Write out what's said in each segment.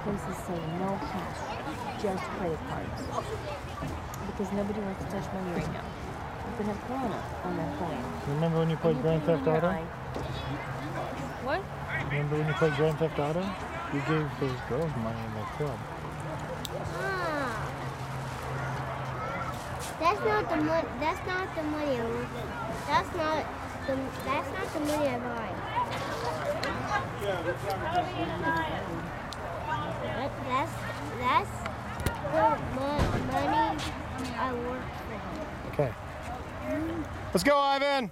places say no cash, just credit cards. Because nobody wants to touch money right now. You can have Corona on that phone. Remember when you played Grand Theft Auto? What? Remember when you played Grand Theft Auto? You gave those girls money in their club. That's not the money. That's not the money I want. That's not the money I buy. That's the money I work for. Okay. Let's go, Ivan.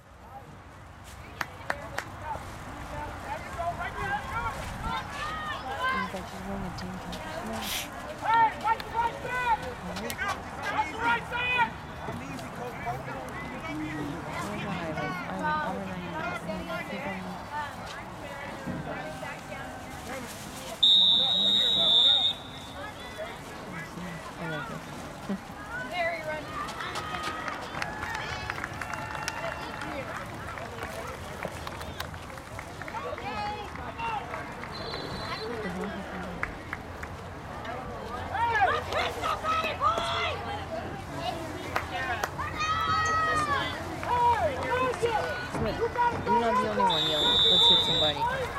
You're not the only one yelling. Let's hit somebody.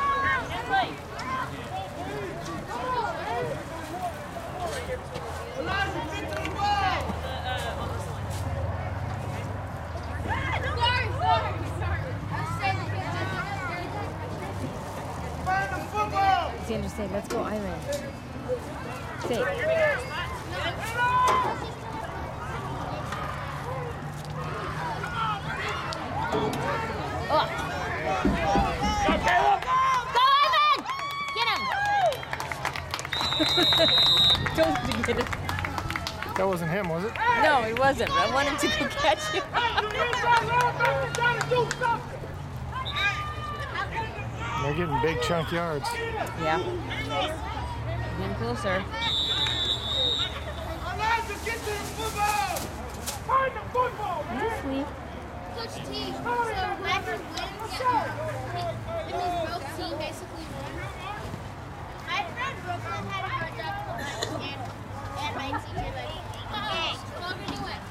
Xander, say, let's go, Ivan. Say. Oh. Go, Ivan! Get him! Don't get it. That wasn't him, was it? No, it wasn't. I wanted to go catch him. They're getting big chunk yards. Yeah. Getting closer. Is this sweet? Coach T, so whoever wins, it means both team basically won. My friend Brooklyn had a hard job and my teacher like, okay, whoever you win.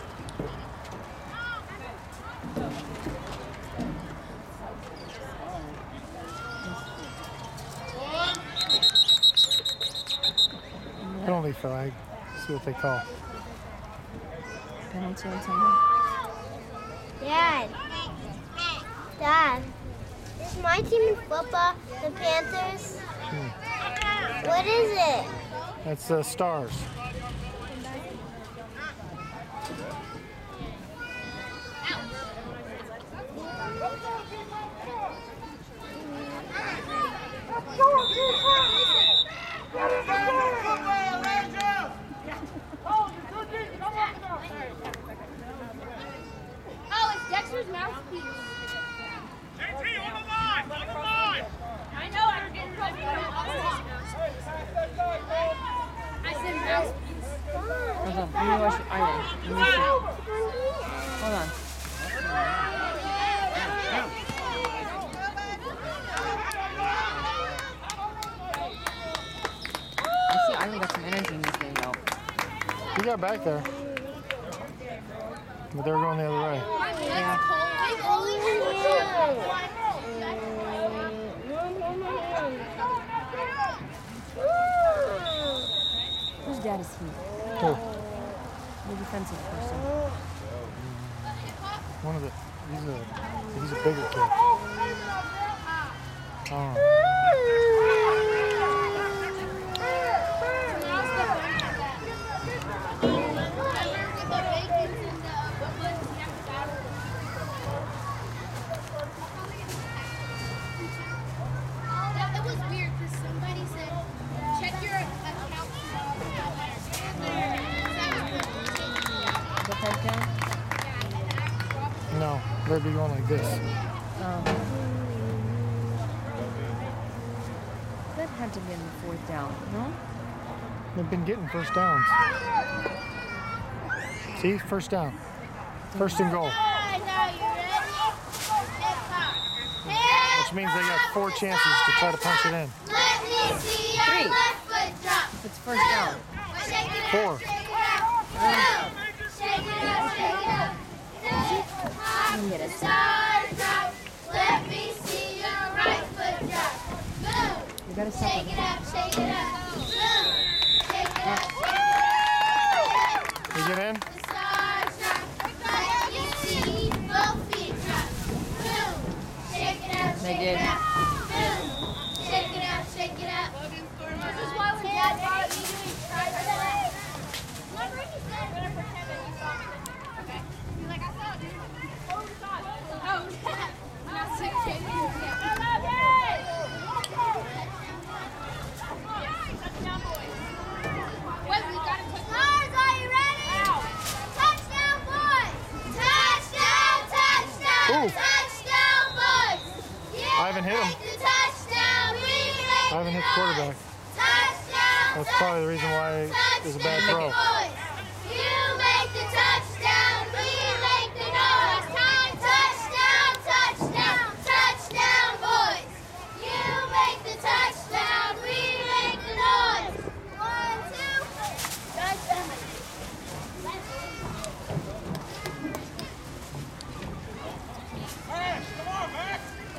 Penalty flag. See what they call. Penalty on something? Dad, is my team in football the Panthers? What is it? That's Stars. Oh, it's Dexter's mouthpiece. JT, on the line! On the line! I know I was getting close. I said mouthpiece. Hold on. Let me watch Ivan. Let me see. Hold on. I see Ivan got some energy in this game, though. He got back there. But they were going the other way. Yeah. Whose dad is he? Who? The defensive person. One of the. He's a bigger kid. Oh. That was weird because somebody said, check your account. The head down? No, they'd be going like this. That had to be in the fourth down, no? They've been getting first downs. See, first down. First and goal. Which means they got 4 chances to try to punch it in. Let me see your left foot 4. Shake it out. Shake it out. Get it. Stars drop. Let me see your right foot drop. Boom. You gotta stop Shake it. it up. Shake it up. Boom. Shake it up. You get in? The stars drop. Let me see both feet drop. Boom. Shake it out. They Shake did. it out. Boom. Shake it out. Shake it out. This is why when Dad bought me doing triceps. Remember he said we're gonna pretend that you saw me. Okay. He's like, I saw it, dude. Oh, you saw it. Oh, I'm not sick, Katie. I love it. Touchdown, boys. Wait, we gotta take Stars, are you ready? Touchdown, boys. Touchdown, touchdown. Ooh. Touchdown, boys. Yeah, Ivan hit him. make the touchdown. We make Ivan the hit the quarterback. touchdown. That's probably the reason why it was a bad throw. You make the touchdown, we make the noise. Touchdown, touchdown, touchdown, boys. You make the touchdown, we make the noise. 1, 2, touchdown. Max, come on, Max.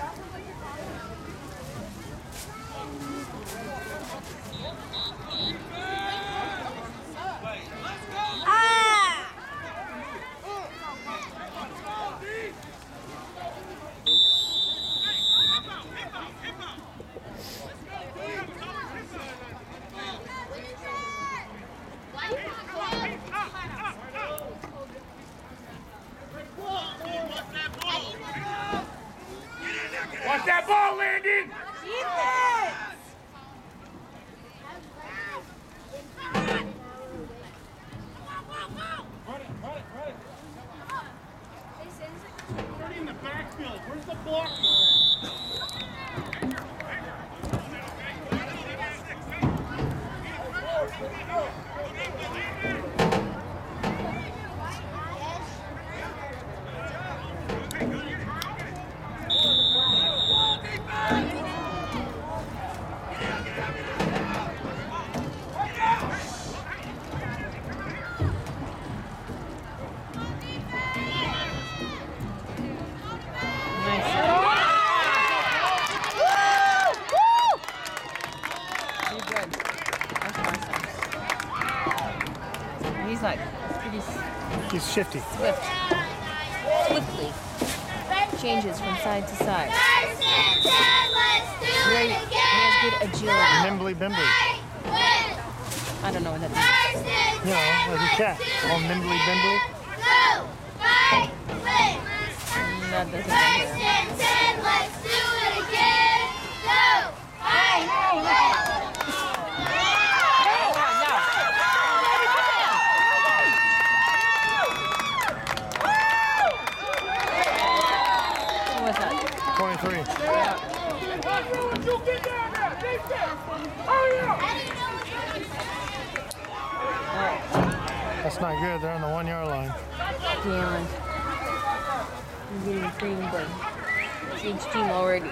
Watch that ball, Landon! In the backfield, where's the block? He's like pretty He's shifty. swiftly changes from side to side. First and 10, let's do Very, it he again. has good agility. Nimbly bimbly. Fight, win. I don't know what that First and 10, You know, like a cat. All nimbly bimbly. go. Fight, win. means. That doesn't First matter. and 10, let's do it again. Go. Fight, win. What's that? 23. You get down there! Defense! Hurry up! That's not good. They're on the 1 yard line. Damn it. I'm getting creamed by each team already.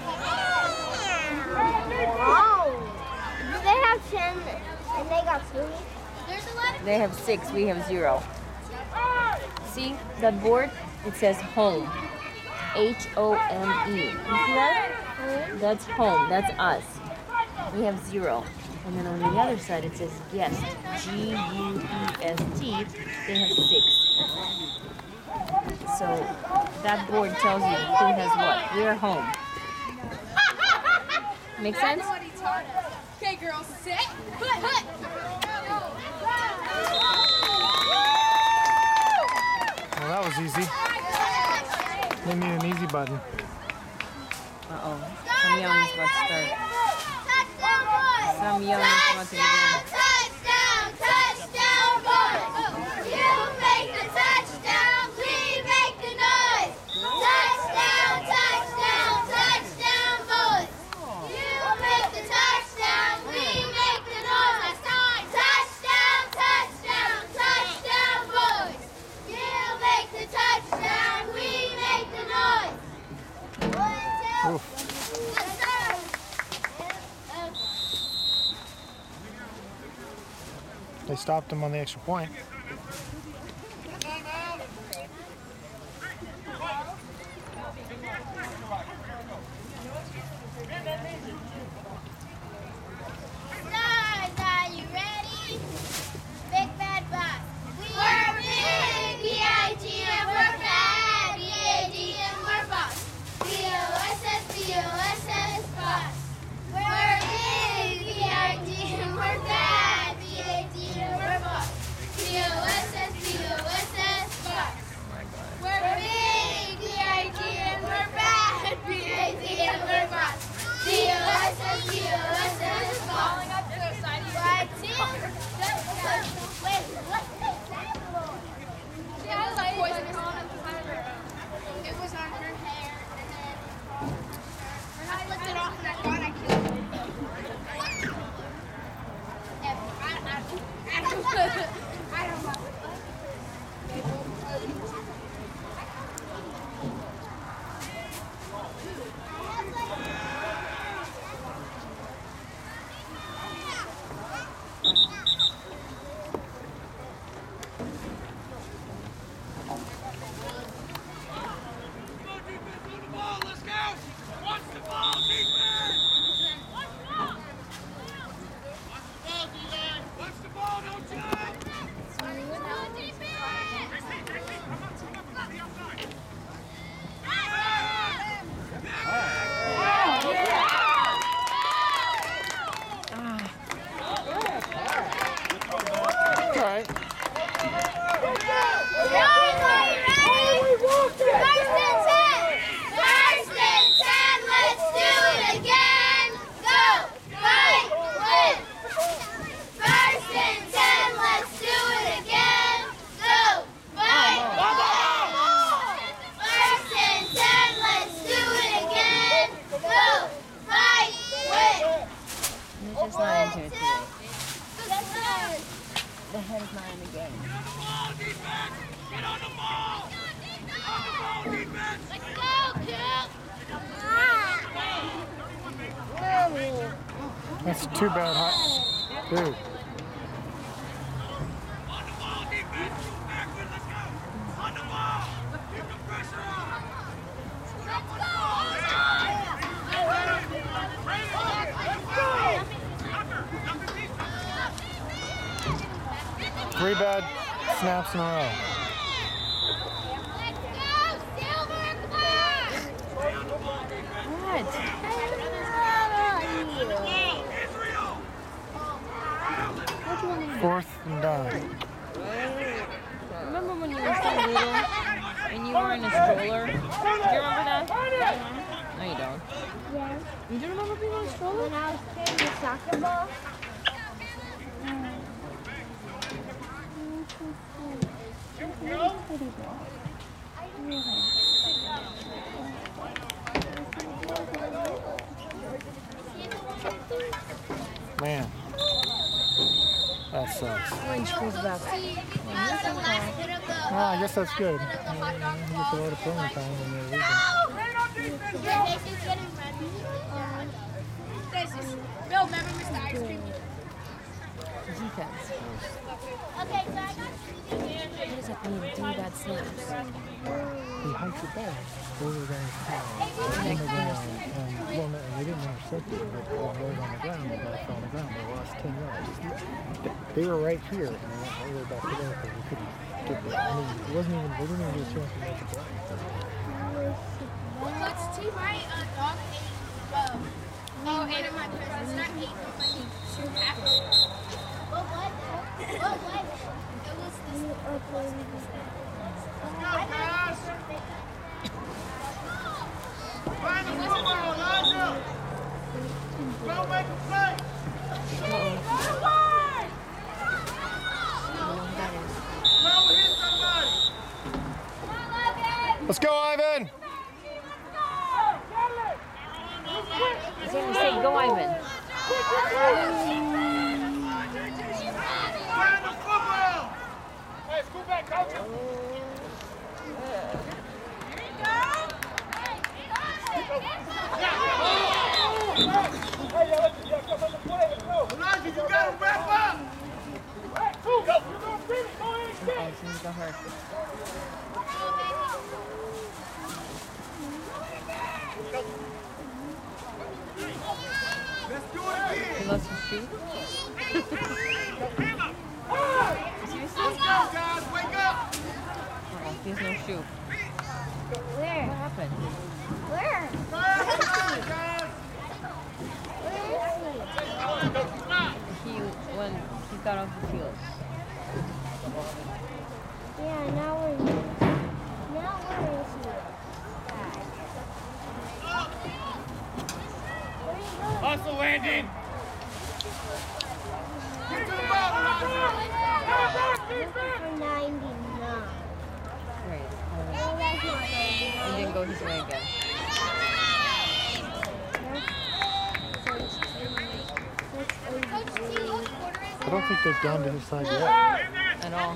Wow. Do they have 10 and they got 2? There's 11. They have 6, we have 0. See that board? It says home. H-O-M-E. You see that? That's home. That's us. We have 0. And then on the other side it says guest. G-U-E-S-T. They have 6. So that board tells you who has what. We're home. Make sense? Okay, girls, sit. Put. Well, that was easy. They need an easy button. Uh-oh. Some young is about to start. Touchdown, boys. Some young is about to begin. Touchdown, boys. You make the touchdown, we make the noise. Touchdown, boys. You make the touchdown, we make the noise. Touchdown, boys. You make the touchdown, we make the noise. 1, 2. Oof. Let's start. They stopped him on the extra point. Stars, are you ready? Big bad boss. We're big, B-I-G, and we're bad, B-A-D, and we're boss. B-O-S-S, B-O-S-S, boss. We're big, B-I-G, and we're bad, B-A-D, and we're boss. B-O-S-S, B-O-S-S, boss. We're big, B-I-G, and we're bad, B-A-D, and we're boss. B-O-S-S, B-O-S-S, boss. Right, see? Wait, what's the example? She had like poison on it. It was on her hair, and then I flipped it off, and I thought I killed her. I don't know. All right. Mitch is not into it today. The head is not in the game. Get on the ball! On the ball, defense! Let's go, Coop! That's too bad. Dude. On the ball, defense! Backward, let's go! On the ball! Keep the pressure on! Let's go! Three bad snaps in a row. Let's go, Silver Claw! What? Fourth and done. Remember when you were so little and you were in a stroller? Do you remember that? No, you don't. Yeah. You do remember being in a stroller? When I was playing the soccer ball. Man. That sucks. Orange goes back. Ah, I guess that's good. He gets a lot of playing time when they're losing. Bill, remember Mr. Ice Cream? Defense. Okay, so I got What does that mean? Do bad snaps. He hiked it back. Those were guys on the ground. Well, no, they didn't intercept it, but they were on the ground. The guy fell on the ground. They lost 10 yards. They were right here, and they went all the way back to there because we couldn't get there. I mean, it wasn't even, they didn't even get a chance to make a play. What's T right? Dog ate. Ate of my presents. Not ate, but like two half. What was it? What was it? It was this. Find the football, Elijah! Go make a play! Go hit somebody! Let's go, Ivan! He's going to say, go, Ivan. Find the football! Hey, scoot back, coach! Elijah, you gotta wrap up! got hurt. Let's do it again. He lost his shoe. Seriously? Let's go, guys. Wake up. Oh, he has no shoe. Where? What happened? Where? When he got off the field. Yeah, now where is he? Where are you going? Hustle, Landon. Get to the ball, Looking for 99. Right. Oh, that's not He didn't go his way again. I don't think they've gone to his side yet. At all.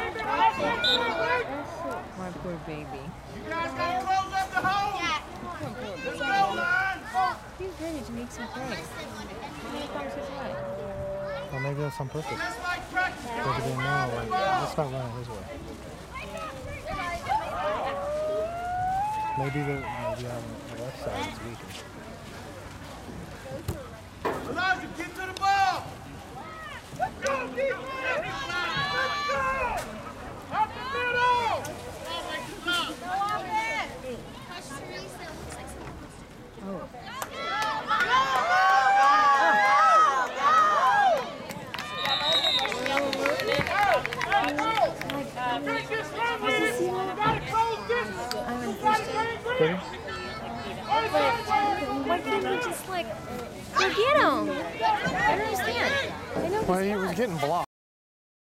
My poor baby. You guys gotta close up the hole. Let's go, line. He's ready to make some plays. He comes his way. Or maybe that's on purpose. Just like practice. Because they know, like, let's not run it his way. Maybe the left side is weaker. Elijah, get to the ball. Let's go, defense. Let's go. Up the middle. Oh. Take this from me. Gotta close this. I'm in first aid. Ready? Why can't we just, like, go get him? I don't understand. I know Well, he was getting blocked.